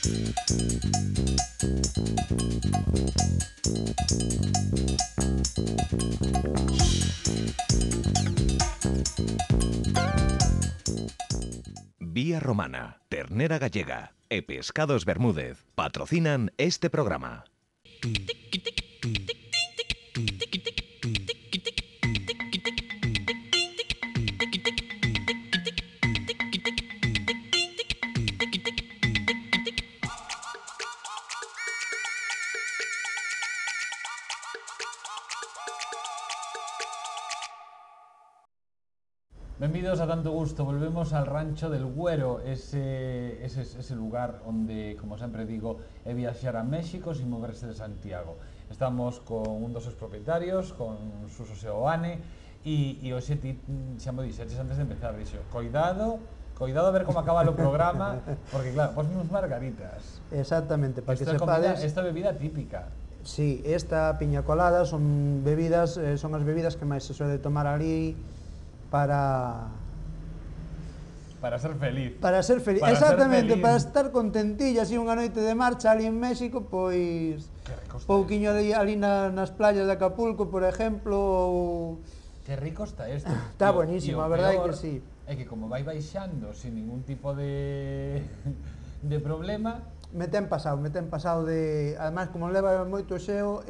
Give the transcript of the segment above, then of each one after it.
Vía Romana, Ternera Gallega e Pescados Bermúdez patrocinan este programa. Benvidos a Tanto Gusto, volvemos al Rancho del Güero, ese lugar onde, como sempre digo, é viaxar a México sin moverse de Santiago. Estamos con un dos seus propietarios, con Suso Seoane, e hoxe ti xa mo dixeches antes de empezar, dixo, coidado a ver como acaba o programa, porque claro, pos uns margaritas. Exactamente, para que sepades. Esta bebida típica. Sí, esta piña colada son bebidas, son as bebidas que máis se suele tomar ali para ser feliz. Para ser feliz, exactamente, para estar contentilla, así unha noite de marcha ali en México, pois pouquiño ali nas playas de Acapulco, por exemplo, ou... Que rico está isto. Está buenísimo, a verdade é que sí. É que como vai baixando sin ningún tipo de problema... Me ten pasado de... Ademais, como leva moito xeo,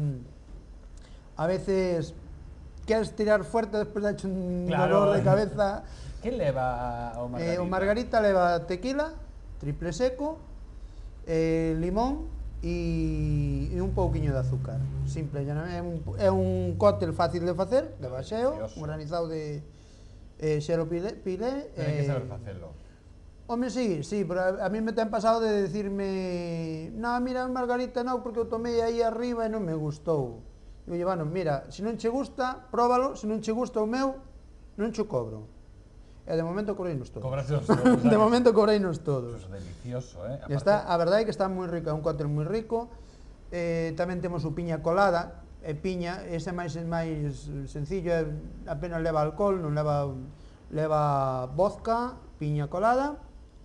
a veces... Queres tirar fuerte despois de hecho un dolor de cabeza. Que leva o margarita? O margarita leva tequila, triple seco, limón e un pouquiño de azúcar. Simple, é un cóctel fácil de facer, de baxeo, un granizado de xero pilé. Ten que saber facelo. Home, sí, pero a mí me ten pasado de decirme no, mira, margarita non, porque eu tomei aí arriba e non me gustou. Digo, bueno, mira, se non che gusta, próbalo, se non che gusta o meu, non che cobro. E de momento cobreinos todos. De momento cobreinos todos. Eso é delicioso, Está, a verdade é que está moi rico, é un cóctel moi rico. Tamén temos o piña colada, piña, ese é máis sencillo, apenas leva alcohol, non leva vodka, piña colada,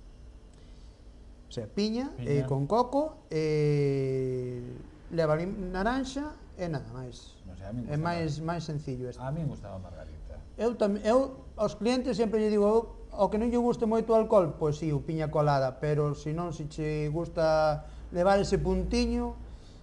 o sea, piña. Con coco, leva naranxa, e nada máis. No sei, é máis sencillo este. A mí me gustaba a margarita. Eu aos clientes sempre lle digo, ao que non lle guste moito o alcohol, pois si, o piña colada, pero se non, se che gusta levar ese puntiño,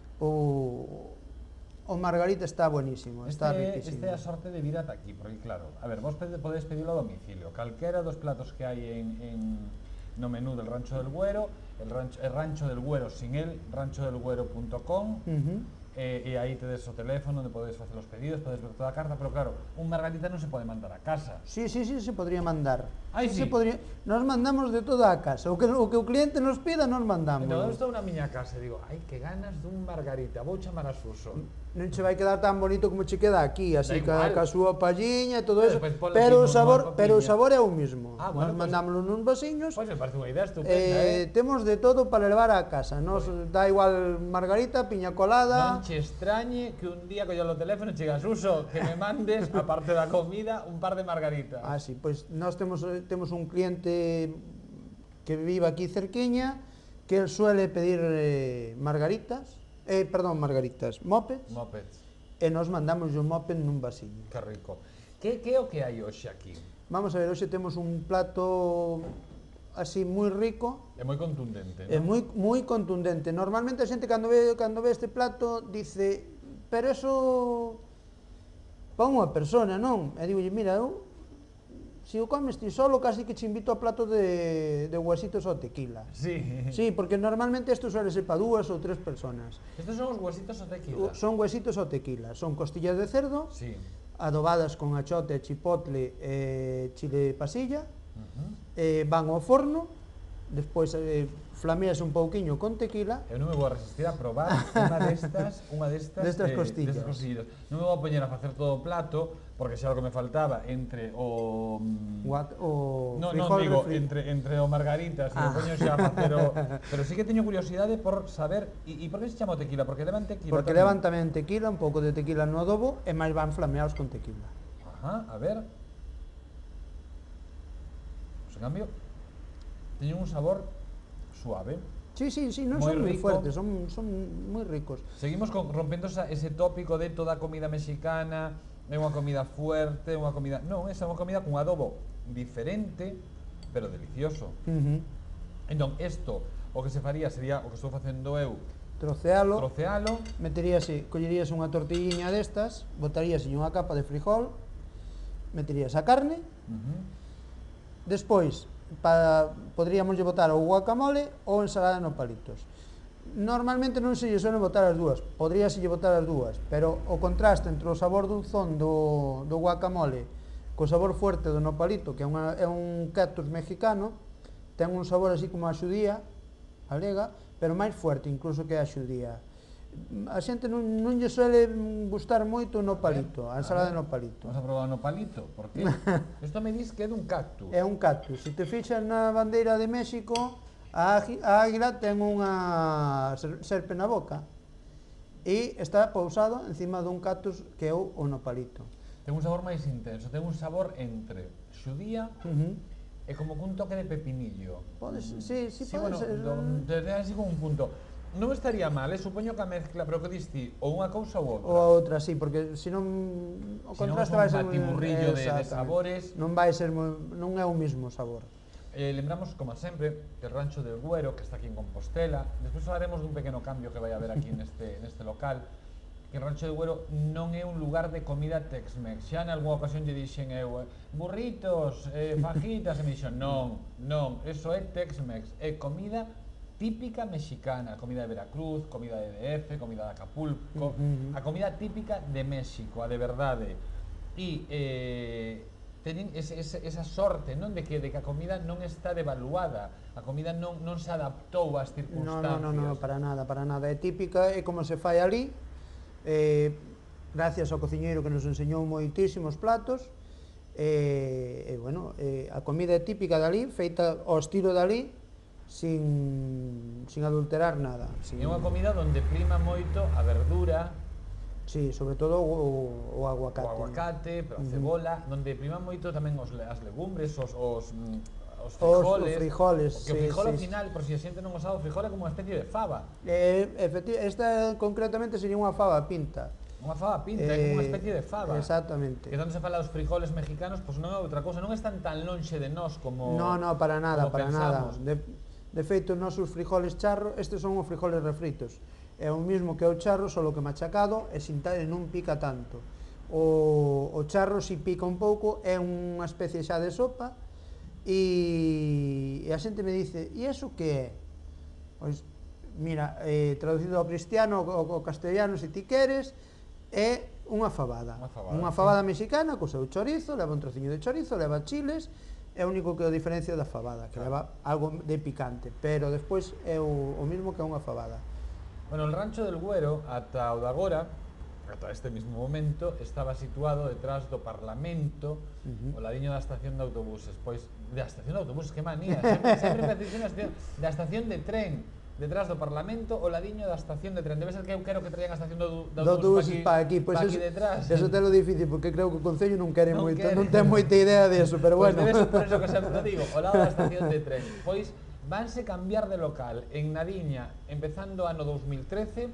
o margarita está buenísimo, está riquísimo. Este é a sorte de vir ata aquí, porque claro, a ver, vos podedes pedirlo a domicilio, calquera dos platos que hai no menú del Rancho del Güero, el Rancho del Güero sin el, ranchodelgüero.com, e aí tedes o teléfono onde podedes facer os pedidos, podedes ver toda a carta, pero claro, un margarita non se pode mandar a casa. Sí, se podría mandar. Sí? Nos mandamos de toda a casa, o que o cliente nos pida, nos mandamos. Entón, estou na miña casa e digo, ai, que ganas dun margarita, vou chamar a Suso. Non che vai quedar tan bonito como che queda aquí, así ca súa palliña e todo eso, pero o sabor é o mismo. Nos mandámoslo nuns vasiños. Pois me parece unha idea estupenda, Temos de todo para levar a casa, nos dá igual margarita, piña colada. Non che extrañe que un día colla o teléfono e chega, Suso, que me mandes, aparte da comida, un par de margaritas. Sí, pois nós temos un cliente que vive aquí cerquiña, que él suele pedir margaritas, mopeds, e nos mandamos un moped nun vasiño. Que rico. Que é o que hai hoxe aquí? Vamos a ver, hoxe temos un plato así moi rico. É moi contundente, non? É moi contundente. Normalmente a xente cando ve este plato dice, pero eso para unha persona, non? E digo, mira, se o comes ti solo, casi que che invito a plato de huesitos ao tequila. Sí, porque normalmente isto suele ser para 2 ou 3 personas. Estos son os huesitos ao tequila? Son huesitos ao tequila. Son costillas de cerdo, adobadas con achote, chipotle e chile pasilla, van ao forno, despois flameas un pouquiño con tequila. Eu non me vou a resistir a probar unha destas costillas. Non me vou a poñer a facer todo o plato, porque xa o que me faltaba entre o... entre o margarita, se me poño xa a facer o... Pero sí que teño curiosidade por saber, e por que se chama tequila? Porque levan tequila? Porque levan tamén tequila, un pouco de tequila no adobo, e máis van flameados con tequila. A ver... En cambio, teñen un sabor suave. Sí, sí, sí, non Moi son moi rico. fuertes, son moi ricos. Seguimos rompendo ese tópico de toda a comida mexicana é unha comida fuerte, unha comida... Non, esa é unha comida cun adobo diferente, pero delicioso. Entón, isto, o que se faría sería o que estou facendo eu, Trocealo, trocealo, collerías unha tortilliña destas, botarías unha capa de frijol, meterías a carne, despois podríamos botar o guacamole ou ensalada no palitos. Normalmente non se lle suelen botar as dúas, podríase lle botar as dúas, pero o contraste entre o sabor dulzón do guacamole co sabor fuerte do nopalito, que é un cactus mexicano, ten un sabor así como a xudía galega, pero máis fuerte incluso que a xudía. A xente non lle suele gustar moito o nopalito, a ensalada de nopalito. Vamos a probar o nopalito, porque isto me dis que é dun cactus. É un cactus. Se te fixas na bandeira de México, a águila ten unha serpe na boca e está pousado encima dun cactus que é o nopalito. Ten un sabor máis intenso, ten un sabor entre xudía e como cun toque de pepinillo. Sí, Bueno, pode ser. ten así como un punto. Non estaría mal, supoño que a mezcla, pero que diste, ou unha cousa ou outra. Ou a outra, sí, porque senón o contraste vai ser un batiburrillo de sabores. Non é o mesmo sabor. Lembramos, como sempre, que el Rancho del Güero, que está aquí en Compostela. Despois falaremos dun pequeno cambio que vai haber aquí neste local. Que el Rancho del Güero non é un lugar de comida Tex-Mex. Xa en algunha ocasión lle dixen eu, burritos, fajitas, e me dixen, non, eso é Tex-Mex, é comida típica mexicana, comida de Veracruz, comida de DF, comida de Acapulco, a comida típica de México, a de verdade. E teñen esa sorte, non, de que a comida non está devaluada, a comida non se adaptou ás circunstancias. Non, para nada, é típica, é como se fai ali, gracias ao cociñeiro que nos enseñou moitísimos platos, a comida é típica dali, feita ao estilo dali, sin adulterar nada. É unha comida onde prima moito a verdura, sí, sobre todo o aguacate. O aguacate, pero a cebola, onde prima moito tamén as legumbres, os frijoles. O frijol ao final, por si a xente non o sabe, o frijol é como unha especie de fava. Esta concretamente sería unha fava pinta. Unha fava pinta, é como unha especie de fava. Exactamente. Que onde se fala dos frijoles mexicanos, pois non é outra cousa, non están tan lonxe de nós como... No, para nada. Pensamos. De feito, os nosos frijoles charro, estes son os frijoles refritos. É o mismo que o charro, solo que machacado e non pica tanto. O charro si pica un pouco, é unha especie xa de sopa, e a xente me dice, e iso que é? Pois, mira, traducido ao cristiano, ao castellano, se ti queres, é unha fabada. Unha fabada mexicana, co seu chorizo, leva un trociño de chorizo, leva chiles, é o único que o diferencia da fabada, que leva algo de picante, pero despois é o mismo que unha fabada. Bueno, el Rancho del Güero, ata o de agora, ata este mismo momento, estaba situado detrás do Parlamento, ao ladiño da estación de autobuses. Pois, da estación de autobuses, que manía, sempre da estación de tren, detrás do Parlamento, ao ladiño da estación de tren. Debe ser que eu quero que traían a estación de autobuses para aquí, pois detrás. Eso é lo difícil, porque creo que o Concello non ten moita idea disso, pero bueno. Debe ser por eso que sempre digo, ao lado da estación de tren. Pois, vanse cambiar de local en Nadiña, empezando o ano 2013,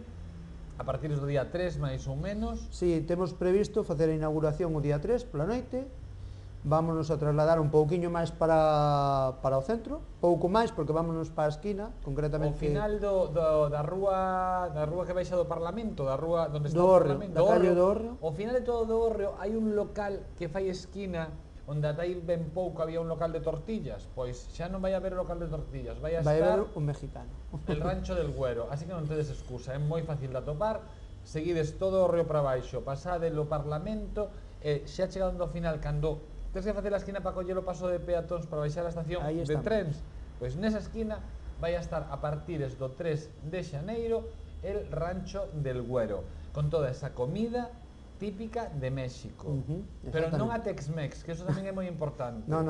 a partir do día 3, máis ou menos. Si, temos previsto facer a inauguración o día 3, pola noite. Vámonos a trasladar un pouquiño máis para o centro, pouco máis, porque vámonos para a esquina, concretamente... O final da rúa que baixa do Parlamento, da rúa onde está o Parlamento, da calle do Hórreo. O final de todo do Hórreo hai un local que fai esquina, onde ata aí ben pouco había un local de tortillas, pois xa non vai haber local de tortillas, vai a estar un mexicano. El Rancho del Güero, así que non tedes excusa, é moi fácil de atopar, seguides todo o Hórreo para baixo, pasade o Parlamento, e xa chegando ao final, cando tens que facer a esquina para coller o paso de peatóns para baixar a estación de trens, pois nesa esquina vai a estar a partires do 3 de xaneiro el Rancho del Güero, con toda esa comida típica de México, pero non a Tex-Mex, que eso tamén é moi importante. No.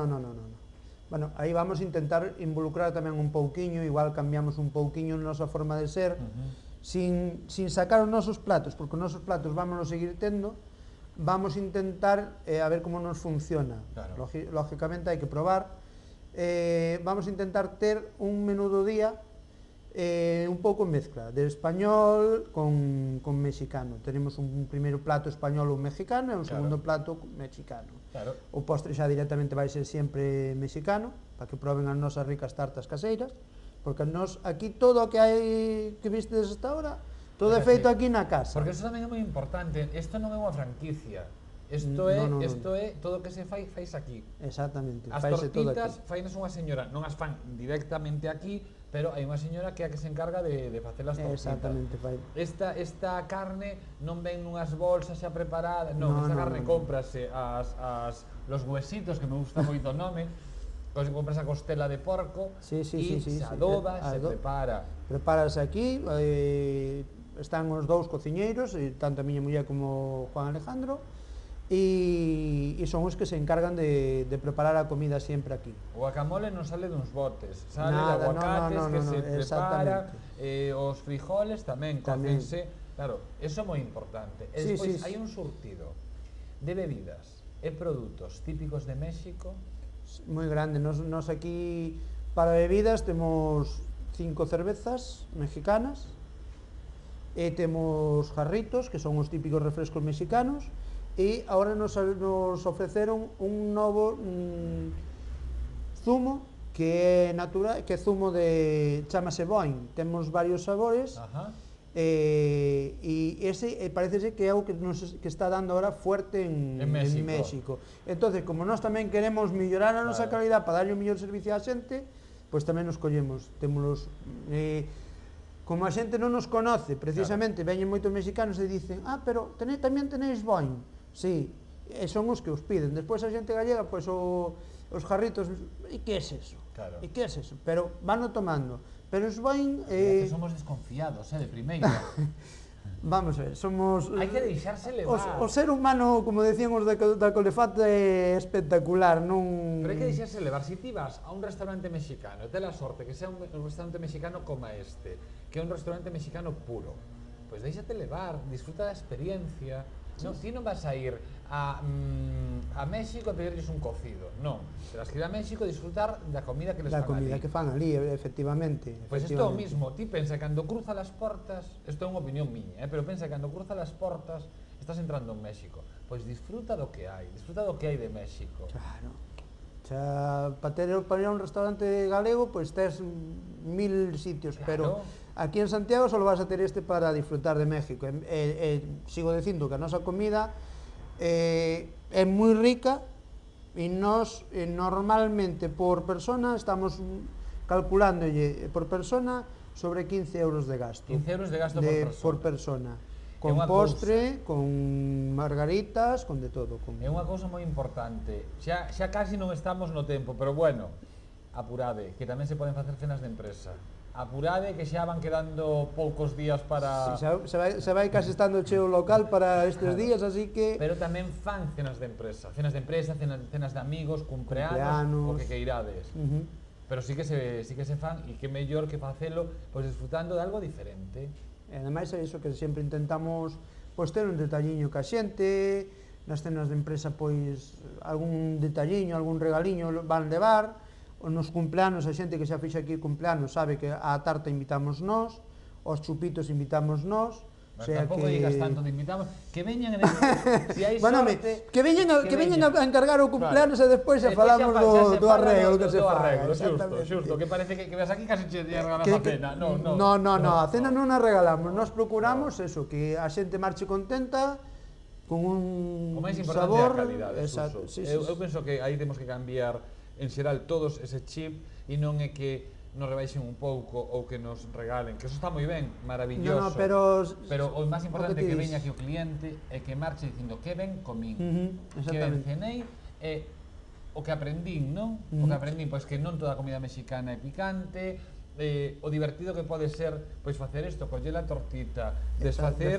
Bueno, aí vamos a intentar involucrar tamén un pouquiño, igual cambiamos un pouquiño a nosa forma de ser, sin sacar os nosos platos, porque os nosos platos vámonos seguir tendo, vamos a intentar a ver como nos funciona. Lógicamente hai que probar. Vamos a intentar ter un menú do día un pouco mezcla de español con mexicano. Tenemos un primeiro plato español ou mexicano e un segundo plato mexicano. Claro. O postre xa directamente vai ser sempre mexicano, para que proben as nosas ricas tartas caseiras, porque nos aquí todo o que hai que vistes hasta ahora, todo é feito aquí na casa. Porque eso tamén é moi importante. Isto non é unha franquicia. Isto é todo o que se fai, fais aquí. Exactamente. As faise todo tortitas aquí. fainas unha señora, non as fan directamente aquí, pero hai unha señora que é a que se encarga de facer as tortitas. Exactamente, fai. Esta carne non ven nunhas bolsas xa preparadas, non, esta carne cómprase los huesitos, que me gusta moito o nome, compras a costela de porco Sí, se adoba, se prepara. Prepárase aquí, están os dous cociñeiros, tanto a miña muller como Juan Alejandro, e son os que se encargan de preparar a comida sempre aquí. O guacamole non sale duns botes, sale de Nada, aguacates que se prepara, exactamente. os frijoles tamén cocense, claro, eso é moi importante. E despois hai un surtido de bebidas e produtos típicos de México. Moi grande, nos aquí para bebidas temos 5 cervezas mexicanas e temos jarritos, que son os típicos refrescos mexicanos, e agora nos ofreceron un novo zumo que é natural, que é zumo de chamase Boing. Temos varios sabores. E ese parece que é o que está dando ahora fuerte en México. Entonces, como nós tamén queremos mellorar a nosa calidad para darlle o mellor servicio á xente, pois tamén nos collemos, témolos como a xente non nos conoce, precisamente veñen moitos mexicanos e dicen: pero tamén tenéis Boing. Sí, son os que os piden. Despois a xente gallega, pois os jarritos, e que é eso? Claro. E que é eso? Pero vanno tomando. Pero os Boing... que somos desconfiados, de primeira. Vamos a ver, somos... Hai que deixarse levar. O ser humano, como decían os da Colefat, é espectacular, non... Pero hai que deixarse levar. Si ti vas a un restaurante mexicano, te la sorte que sea un restaurante mexicano como este, que é un restaurante mexicano puro, pois deixate levar, disfruta da experiencia. No, ti non vas a ir a México a pedirles un cocido, non. Terás que ir a México a disfrutar da comida que les fan ali. Da comida que fan ali, efectivamente. Pois isto é o mismo, ti pensa que cando cruza las portas, isto é unha opinión miña, pero pensa que cando cruza las portas estás entrando en México. Pois disfruta do que hai de México. Claro. Xa, para ir a un restaurante galego, pois tes 1000 sitios, pero aquí en Santiago só vas a ter este para disfrutar de México. Sigo dicindo que a nosa comida é moi rica e nós normalmente por persona estamos calculándolle por persona sobre 15 euros de gasto. 15 euros de gasto por persona. Con postre, con margaritas, con de todo. É unha cousa moi importante. Xa casi non estamos no tempo, pero bueno, apurade, que tamén se poden facer cenas de empresa. Apurade, que xa van quedando poucos días para... Sí, se vai casi estando cheo o local para estes días, así que... Pero tamén fan cenas de empresa, cenas de amigos, cumpleanos, o que queirades. Pero sí que se fan, e que mellor que facelo, pois disfrutando de algo diferente. E ademais é iso que sempre intentamos ter un detalliño ca xente, nas cenas de empresa pois algún detalliño, algún regaliño van levar, nos cumpleanos, a xente que xa fixa aquí cumpleanos sabe que a tarta invitamos nós, os chupitos invitamos nós, tampouco digas tanto de invitamos, que veñan si hai sorte, que veñan a encargar o cumpleanos e despois xa falamos do arreglo que se faga. Xusto, que parece que ves aquí casi che regalas a cena. No, a cena non a regalamos, nos procuramos eso, que a xente marche contenta con un sabor. O máis importante é a calidade. Eu penso que aí temos que cambiar en xeral todos ese chip e non é que nos rebaixen un pouco ou que nos regalen, que eso está moi ben, maravilloso. Pero o máis importante é que veña aquí o cliente e que marche dicindo que ben comín, que ben cenei e o que aprendín, non? O que aprendín, pois que non toda a comida mexicana é picante, o divertido que pode ser pois facer isto, coller a tortita, desfacer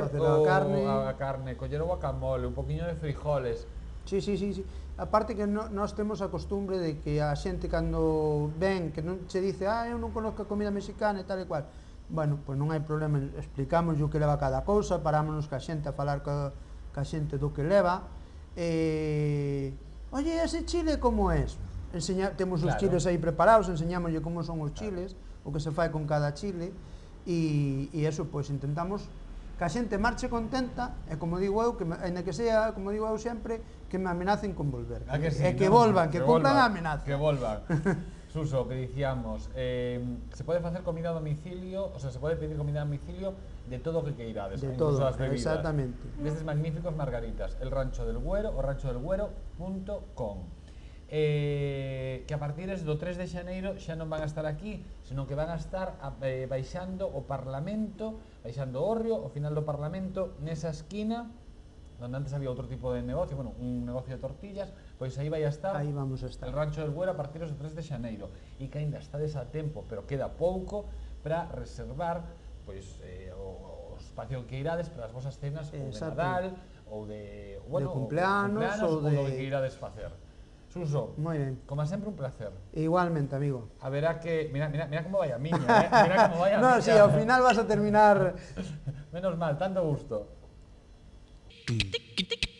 a carne, coller o guacamole, un poquinho de frijoles. Sí. Aparte que nós temos a costumbre de que a xente cando ven, que non se dice eu non conozco a comida mexicana e tal e cual, bueno, pois non hai problema, explicamos o que leva cada cousa, parámonos ca xente a falar ca xente do que leva, oye, ese chile como é? Temos os chiles aí preparados, enseñámoslle como son os chiles, o que se fai con cada chile, e eso, pois intentamos que a xente marche contenta, e como digo eu, ainda que sea, como digo eu sempre, que me amenacen con volver, Sí, e que ¿no? volvan, que cumplan a amenaza. Que volvan. Suso, que dicíamos, se pode facer comida a domicilio, o sea, se pode pedir comida a domicilio de todo o que queirades, De incluso todo, as bebidas. exactamente. Destes magníficos margaritas, el Rancho del Güero, o ranchodelguero.com. Que a partir do 3 de xaneiro xa non van a estar aquí, senón que van a estar baixando o Parlamento, baixando o Orrio, ao final do Parlamento, nesa esquina donde antes había outro tipo de negocio, bueno, un negocio de tortillas, pois aí vai a estar, Aí vamos a estar. el Rancho del Güero a partir do 3 de xaneiro, e que ainda estades a tempo, pero queda pouco para reservar pois o espacio que irades para as vosas cenas ou de Nadal ou de, bueno, de cumpleanos ou do de que irades facer. Suso, moi ben. como sempre un placer. Igualmente, amigo. A verá que, mira como vai a miña, mira como vai a No, miña. sí, ao final vas a terminar Menos mal, tanto gusto. Tic, tic,